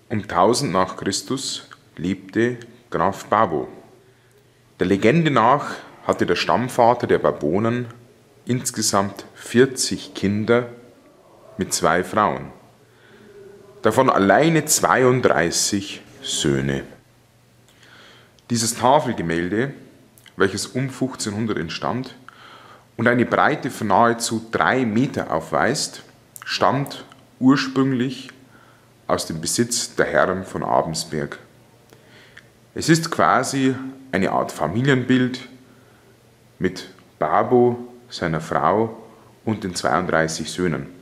Um 1000 nach Christus lebte Graf Babo. Der Legende nach hatte der Stammvater der Bourbonen insgesamt 40 Kinder mit 2 Frauen, davon alleine 32 Söhne. Dieses Tafelgemälde, welches um 1500 entstand und eine Breite von nahezu 3 Meter aufweist, stammt ursprünglich aus dem Besitz der Herren von Abensberg. Es ist quasi eine Art Familienbild mit Babo, seiner Frau und den 32 Söhnen.